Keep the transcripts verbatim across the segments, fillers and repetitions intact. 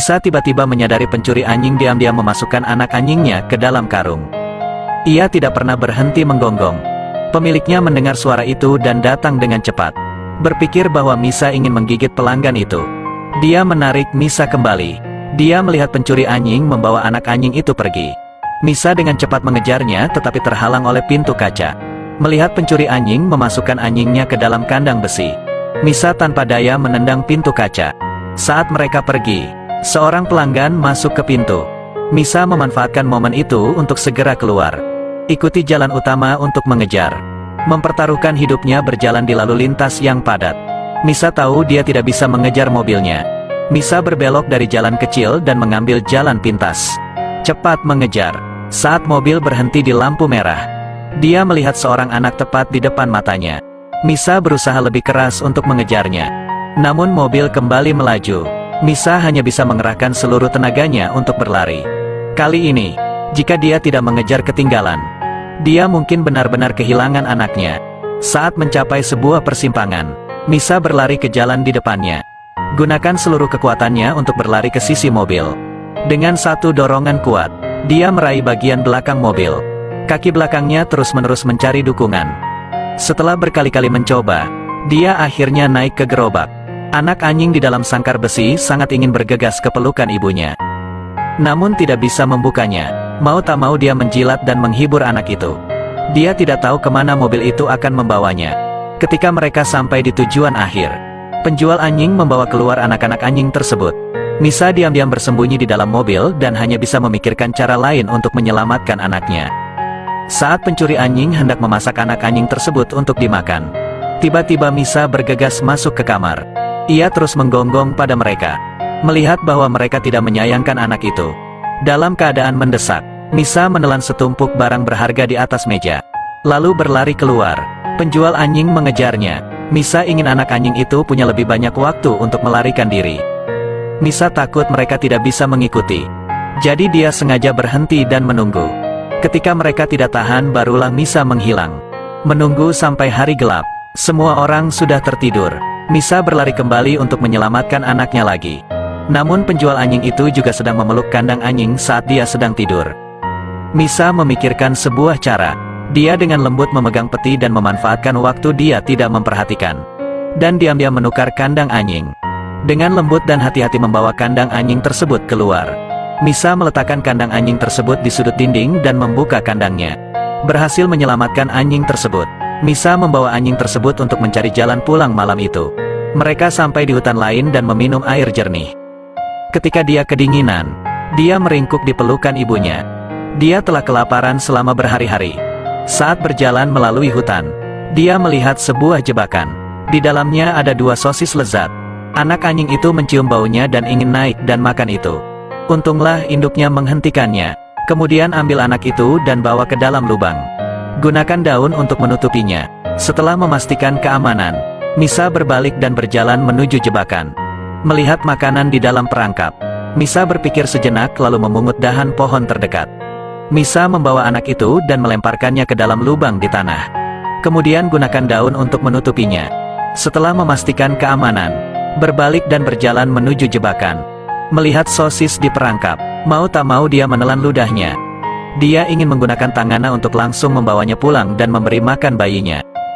Misa tiba-tiba menyadari pencuri anjing diam-diam memasukkan anak anjingnya ke dalam karung. Ia tidak pernah berhenti menggonggong. Pemiliknya mendengar suara itu dan datang dengan cepat. Berpikir bahwa Misa ingin menggigit pelanggan itu. Dia menarik Misa kembali. Dia melihat pencuri anjing membawa anak anjing itu pergi. Misa dengan cepat mengejarnya tetapi terhalang oleh pintu kaca. Melihat pencuri anjing memasukkan anjingnya ke dalam kandang besi, Misa tanpa daya menendang pintu kaca. Saat mereka pergi, seorang pelanggan masuk ke pintu. Misa memanfaatkan momen itu untuk segera keluar. Ikuti jalan utama untuk mengejar. Mempertaruhkan hidupnya berjalan di lalu lintas yang padat. Misa tahu dia tidak bisa mengejar mobilnya. Misa berbelok dari jalan kecil dan mengambil jalan pintas. Cepat mengejar. Saat mobil berhenti di lampu merah, dia melihat seorang anak tepat di depan matanya. Misa berusaha lebih keras untuk mengejarnya. Namun mobil kembali melaju. Misa hanya bisa mengerahkan seluruh tenaganya untuk berlari. Kali ini, jika dia tidak mengejar ketinggalan, dia mungkin benar-benar kehilangan anaknya. Saat mencapai sebuah persimpangan, Misa berlari ke jalan di depannya. Gunakan seluruh kekuatannya untuk berlari ke sisi mobil. Dengan satu dorongan kuat, dia meraih bagian belakang mobil. Kaki belakangnya terus-menerus mencari dukungan. Setelah berkali-kali mencoba, dia akhirnya naik ke gerobak. Anak anjing di dalam sangkar besi sangat ingin bergegas ke pelukan ibunya. Namun tidak bisa membukanya. Mau tak mau dia menjilat dan menghibur anak itu. Dia tidak tahu kemana mobil itu akan membawanya. Ketika mereka sampai di tujuan akhir, penjual anjing membawa keluar anak-anak anjing tersebut. Misa diam-diam bersembunyi di dalam mobil dan hanya bisa memikirkan cara lain untuk menyelamatkan anaknya. Saat pencuri anjing hendak memasak anak anjing tersebut untuk dimakan, tiba-tiba Misa bergegas masuk ke kamar. Ia terus menggonggong pada mereka. Melihat bahwa mereka tidak menyayangkan anak itu, dalam keadaan mendesak, Misa menelan setumpuk barang berharga di atas meja, lalu berlari keluar. Penjual anjing mengejarnya. Misa ingin anak anjing itu punya lebih banyak waktu untuk melarikan diri. Misa takut mereka tidak bisa mengikuti. Jadi dia sengaja berhenti dan menunggu. Ketika mereka tidak tahan, barulah Misa menghilang. Menunggu sampai hari gelap. Semua orang sudah tertidur. Misa berlari kembali untuk menyelamatkan anaknya lagi. Namun penjual anjing itu juga sedang memeluk kandang anjing saat dia sedang tidur. Misa memikirkan sebuah cara. Dia dengan lembut memegang peti dan memanfaatkan waktu dia tidak memperhatikan. Dan diam-diam menukar kandang anjing. Dengan lembut dan hati-hati membawa kandang anjing tersebut keluar. Misa meletakkan kandang anjing tersebut di sudut dinding dan membuka kandangnya. Berhasil menyelamatkan anjing tersebut. Misa membawa anjing tersebut untuk mencari jalan pulang malam itu. Mereka sampai di hutan lain dan meminum air jernih. Ketika dia kedinginan, dia meringkuk di pelukan ibunya. Dia telah kelaparan selama berhari-hari. Saat berjalan melalui hutan, dia melihat sebuah jebakan. Di dalamnya ada dua sosis lezat. Anak anjing itu mencium baunya dan ingin naik dan makan itu. Untunglah induknya menghentikannya. Kemudian ambil anak itu dan bawa ke dalam lubang. Gunakan daun untuk menutupinya. Setelah memastikan keamanan, Misa berbalik dan berjalan menuju jebakan. Melihat makanan di dalam perangkap, Misa berpikir sejenak lalu memungut dahan pohon terdekat. Misa membawa anak itu dan melemparkannya ke dalam lubang di tanah. Kemudian gunakan daun untuk menutupinya. Setelah memastikan keamanan, berbalik dan berjalan menuju jebakan. Melihat sosis di perangkap, mau tak mau dia menelan ludahnya. Dia ingin menggunakan tangannya untuk langsung membawanya pulang dan memberi makan bayinya.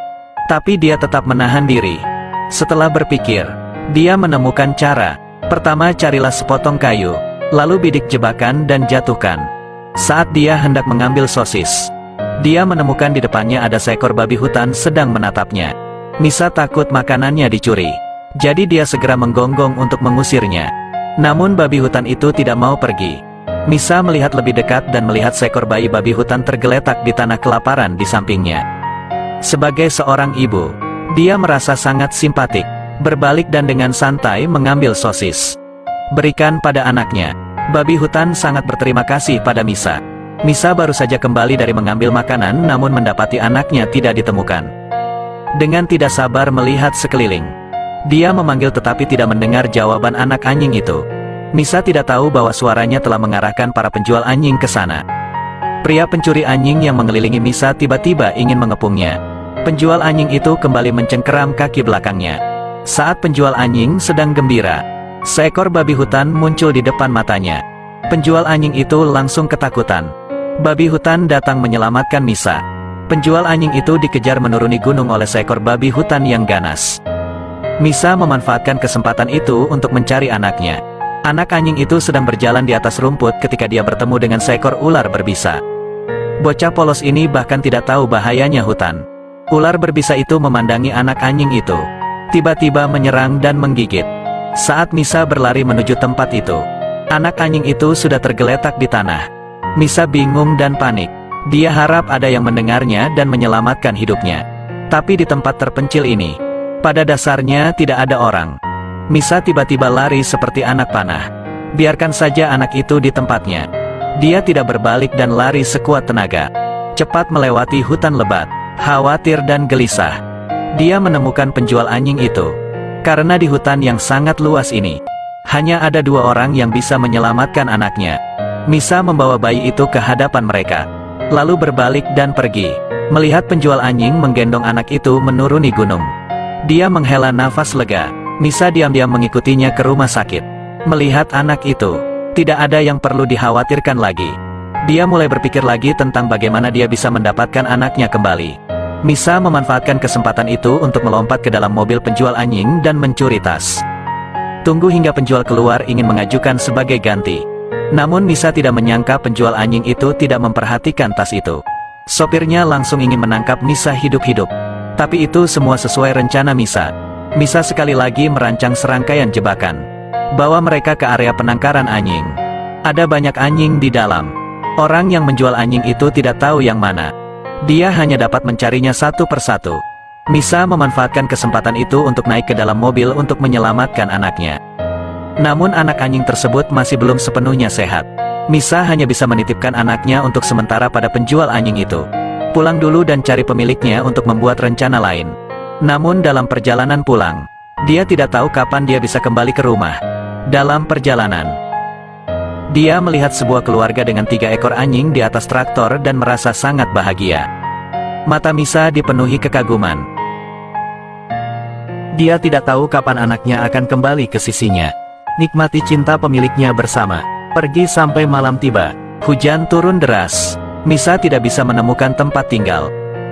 Tapi dia tetap menahan diri. Setelah berpikir, dia menemukan cara. Pertama, carilah sepotong kayu, lalu bidik jebakan dan jatuhkan. Saat dia hendak mengambil sosis, dia menemukan di depannya ada seekor babi hutan sedang menatapnya. Misa takut makanannya dicuri. Jadi dia segera menggonggong untuk mengusirnya. Namun babi hutan itu tidak mau pergi. Misa melihat lebih dekat dan melihat seekor bayi babi hutan tergeletak di tanah kelaparan di sampingnya. Sebagai seorang ibu, dia merasa sangat simpatik. Berbalik dan dengan santai mengambil sosis. Berikan pada anaknya. Babi hutan sangat berterima kasih pada Misa. Misa baru saja kembali dari mengambil makanan namun mendapati anaknya tidak ditemukan. Dengan tidak sabar melihat sekeliling, dia memanggil tetapi tidak mendengar jawaban anak anjing itu. Misa tidak tahu bahwa suaranya telah mengarahkan para penjual anjing ke sana. Pria pencuri anjing yang mengelilingi Misa tiba-tiba ingin mengepungnya. Penjual anjing itu kembali mencengkeram kaki belakangnya. Saat penjual anjing sedang gembira, Seekor babi hutan muncul di depan matanya. Penjual anjing itu langsung ketakutan. Babi hutan datang menyelamatkan Misa. Penjual anjing itu dikejar menuruni gunung oleh seekor babi hutan yang ganas. Misa memanfaatkan kesempatan itu untuk mencari anaknya. Anak anjing itu sedang berjalan di atas rumput ketika dia bertemu dengan seekor ular berbisa. Bocah polos ini bahkan tidak tahu bahayanya hutan. Ular berbisa itu memandangi anak anjing itu. Tiba-tiba menyerang dan menggigit. Saat Misa berlari menuju tempat itu, anak anjing itu sudah tergeletak di tanah. Misa bingung dan panik. Dia harap ada yang mendengarnya dan menyelamatkan hidupnya. Tapi di tempat terpencil ini, pada dasarnya tidak ada orang. Misa tiba-tiba lari seperti anak panah. Biarkan saja anak itu di tempatnya. Dia tidak berbalik dan lari sekuat tenaga. Cepat melewati hutan lebat, khawatir dan gelisah. Dia menemukan penjual anjing itu. Karena di hutan yang sangat luas ini, hanya ada dua orang yang bisa menyelamatkan anaknya. Misa membawa bayi itu ke hadapan mereka, lalu berbalik dan pergi. Melihat penjual anjing menggendong anak itu menuruni gunung, dia menghela nafas lega. Misa diam-diam mengikutinya ke rumah sakit. Melihat anak itu, tidak ada yang perlu dikhawatirkan lagi. Dia mulai berpikir lagi tentang bagaimana dia bisa mendapatkan anaknya kembali. Misa memanfaatkan kesempatan itu untuk melompat ke dalam mobil penjual anjing dan mencuri tas. Tunggu hingga penjual keluar ingin mengajukan sebagai ganti. Namun Misa tidak menyangka penjual anjing itu tidak memperhatikan tas itu. Sopirnya langsung ingin menangkap Misa hidup-hidup. Tapi itu semua sesuai rencana Misa. Misa sekali lagi merancang serangkaian jebakan. Bawa mereka ke area penangkaran anjing. Ada banyak anjing di dalam. Orang yang menjual anjing itu tidak tahu yang mana. Dia hanya dapat mencarinya satu persatu. Misa memanfaatkan kesempatan itu untuk naik ke dalam mobil untuk menyelamatkan anaknya. Namun anak anjing tersebut masih belum sepenuhnya sehat. Misa hanya bisa menitipkan anaknya untuk sementara pada penjual anjing itu. Pulang dulu dan cari pemiliknya untuk membuat rencana lain. Namun dalam perjalanan pulang, dia tidak tahu kapan dia bisa kembali ke rumah. Dalam perjalanan, dia melihat sebuah keluarga dengan tiga ekor anjing di atas traktor dan merasa sangat bahagia. Mata Misa dipenuhi kekaguman. Dia tidak tahu kapan anaknya akan kembali ke sisinya. Nikmati cinta pemiliknya bersama. Pergi sampai malam tiba. Hujan turun deras. Misa tidak bisa menemukan tempat tinggal,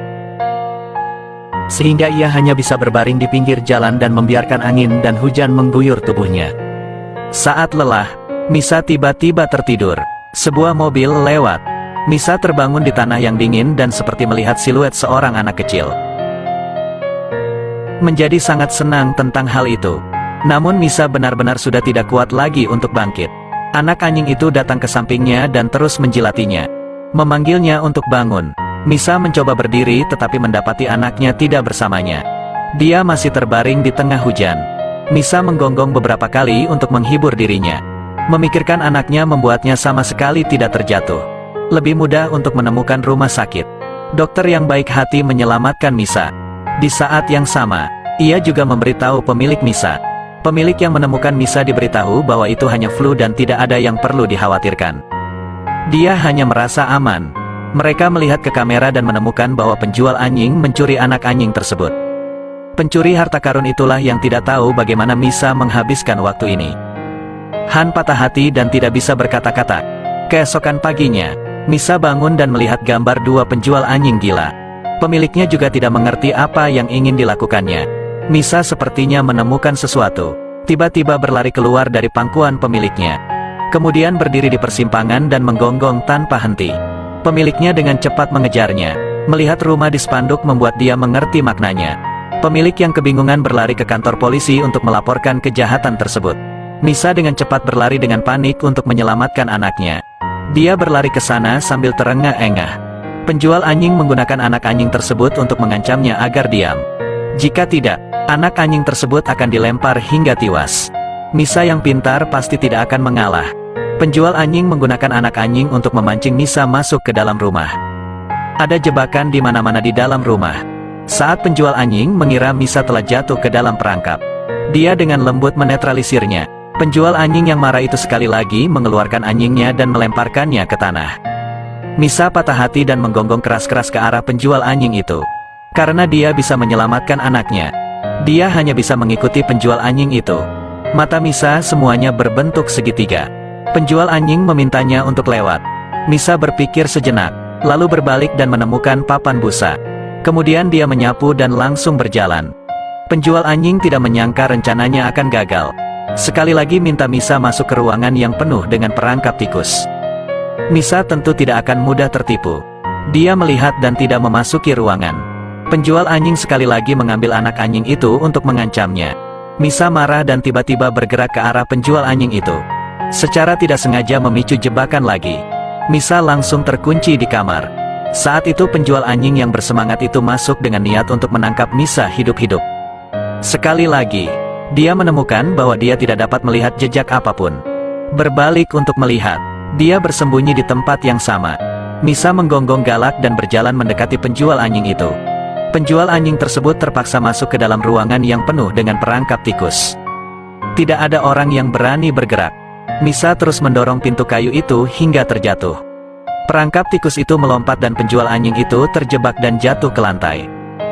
sehingga ia hanya bisa berbaring di pinggir jalan dan membiarkan angin dan hujan mengguyur tubuhnya. Saat lelah, Misa tiba-tiba tertidur. Sebuah mobil lewat. Misa terbangun di tanah yang dingin dan seperti melihat siluet seorang anak kecil. Menjadi sangat senang tentang hal itu. Namun Misa benar-benar sudah tidak kuat lagi untuk bangkit. Anak anjing itu datang ke sampingnya dan terus menjilatinya, memanggilnya untuk bangun. Misa mencoba berdiri tetapi mendapati anaknya tidak bersamanya. Dia masih terbaring di tengah hujan. Misa menggonggong beberapa kali untuk menghibur dirinya. Memikirkan anaknya membuatnya sama sekali tidak terjatuh. Lebih mudah untuk menemukan rumah sakit. Dokter yang baik hati menyelamatkan Misa. Di saat yang sama, ia juga memberitahu pemilik Misa. Pemilik yang menemukan Misa diberitahu bahwa itu hanya flu dan tidak ada yang perlu dikhawatirkan. Dia hanya merasa aman. Mereka melihat ke kamera dan menemukan bahwa penjual anjing mencuri anak anjing tersebut. Pencuri harta karun itulah yang tidak tahu bagaimana Misa menghabiskan waktu ini. Han patah hati dan tidak bisa berkata-kata. Keesokan paginya, Misa bangun dan melihat gambar dua penjual anjing gila. Pemiliknya juga tidak mengerti apa yang ingin dilakukannya. Misa sepertinya menemukan sesuatu. Tiba-tiba berlari keluar dari pangkuan pemiliknya. Kemudian berdiri di persimpangan dan menggonggong tanpa henti. Pemiliknya dengan cepat mengejarnya. Melihat rumah di spanduk membuat dia mengerti maknanya. Pemilik yang kebingungan berlari ke kantor polisi untuk melaporkan kejahatan tersebut. Misa dengan cepat berlari dengan panik untuk menyelamatkan anaknya. Dia berlari ke sana sambil terengah-engah. Penjual anjing menggunakan anak anjing tersebut untuk mengancamnya agar diam. Jika tidak, anak anjing tersebut akan dilempar hingga tewas. Misa yang pintar pasti tidak akan mengalah. Penjual anjing menggunakan anak anjing untuk memancing Misa masuk ke dalam rumah. Ada jebakan di mana-mana di dalam rumah. Saat penjual anjing mengira Misa telah jatuh ke dalam perangkap, dia dengan lembut menetralisirnya. Penjual anjing yang marah itu sekali lagi mengeluarkan anjingnya dan melemparkannya ke tanah. Misa patah hati dan menggonggong keras-keras ke arah penjual anjing itu. Karena dia bisa menyelamatkan anaknya, dia hanya bisa mengikuti penjual anjing itu. Mata Misa semuanya berbentuk segitiga. Penjual anjing memintanya untuk lewat. Misa berpikir sejenak, lalu berbalik dan menemukan papan busa. Kemudian dia menyapu dan langsung berjalan. Penjual anjing tidak menyangka rencananya akan gagal. Sekali lagi minta Misa masuk ke ruangan yang penuh dengan perangkap tikus. Misa tentu tidak akan mudah tertipu. Dia melihat dan tidak memasuki ruangan. Penjual anjing sekali lagi mengambil anak anjing itu untuk mengancamnya. Misa marah dan tiba-tiba bergerak ke arah penjual anjing itu. Secara tidak sengaja memicu jebakan lagi. Misa langsung terkunci di kamar. Saat itu penjual anjing yang bersemangat itu masuk dengan niat untuk menangkap Misa hidup-hidup. Sekali lagi, dia menemukan bahwa dia tidak dapat melihat jejak apapun. Berbalik untuk melihat, dia bersembunyi di tempat yang sama. Misa menggonggong galak dan berjalan mendekati penjual anjing itu. Penjual anjing tersebut terpaksa masuk ke dalam ruangan yang penuh dengan perangkap tikus. Tidak ada orang yang berani bergerak. Misa terus mendorong pintu kayu itu hingga terjatuh. Perangkap tikus itu melompat dan penjual anjing itu terjebak dan jatuh ke lantai.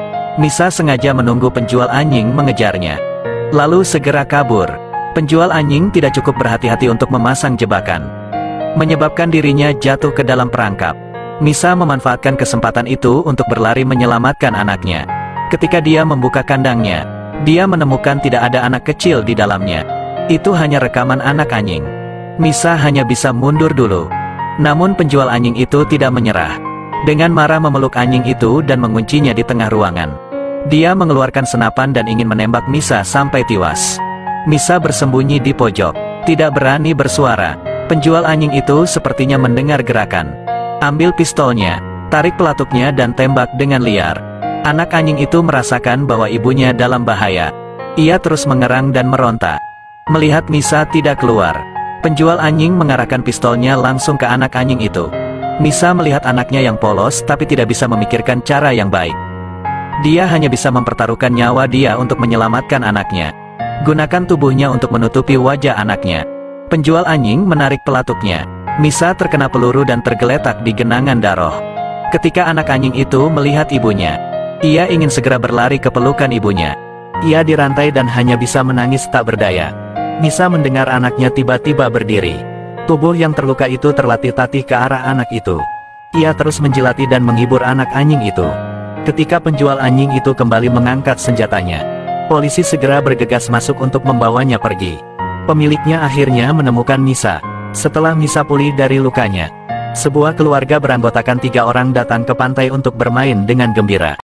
Misa sengaja menunggu penjual anjing mengejarnya, lalu segera kabur. Penjual anjing tidak cukup berhati-hati untuk memasang jebakan, menyebabkan dirinya jatuh ke dalam perangkap. Misa memanfaatkan kesempatan itu untuk berlari menyelamatkan anaknya. Ketika dia membuka kandangnya, dia menemukan tidak ada anak kecil di dalamnya. Itu hanya rekaman anak anjing. Misa hanya bisa mundur dulu. Namun penjual anjing itu tidak menyerah. Dengan marah memeluk anjing itu dan menguncinya di tengah ruangan. Dia mengeluarkan senapan dan ingin menembak Misa sampai tewas. Misa bersembunyi di pojok, tidak berani bersuara. Penjual anjing itu sepertinya mendengar gerakan. Ambil pistolnya, tarik pelatuknya dan tembak dengan liar. Anak anjing itu merasakan bahwa ibunya dalam bahaya. Ia terus mengerang dan meronta. Melihat Misa tidak keluar, penjual anjing mengarahkan pistolnya langsung ke anak anjing itu. Misa melihat anaknya yang polos tapi tidak bisa memikirkan cara yang baik. Dia hanya bisa mempertaruhkan nyawa dia untuk menyelamatkan anaknya. Gunakan tubuhnya untuk menutupi wajah anaknya. Penjual anjing menarik pelatuknya. Misa terkena peluru dan tergeletak di genangan darah. Ketika anak anjing itu melihat ibunya, ia ingin segera berlari ke pelukan ibunya. Ia dirantai dan hanya bisa menangis tak berdaya. Misa mendengar anaknya tiba-tiba berdiri. Tubuh yang terluka itu terlatih-tatih ke arah anak itu. Ia terus menjilati dan menghibur anak anjing itu. Ketika penjual anjing itu kembali mengangkat senjatanya, polisi segera bergegas masuk untuk membawanya pergi. Pemiliknya akhirnya menemukan Misa. Setelah Misa pulih dari lukanya, sebuah keluarga beranggotakan tiga orang datang ke pantai untuk bermain dengan gembira.